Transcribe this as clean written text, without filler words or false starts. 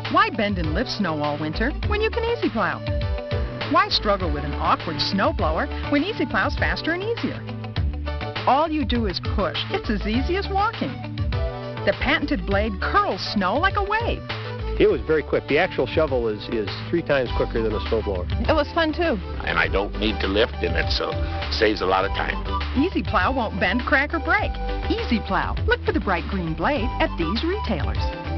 Why bend and lift snow all winter when you can Easy Plow? Why struggle with an awkward snow blower when Easy Plow's faster and easier? All you do is push. It's as easy as walking. The patented blade curls snow like a wave. It was very quick. The actual shovel is 3 times quicker than a snowblower. It was fun too. And I don't need to lift in it, so it saves a lot of time. Easy Plow won't bend, crack, or break. Easy Plow. Look for the bright green blade at these retailers.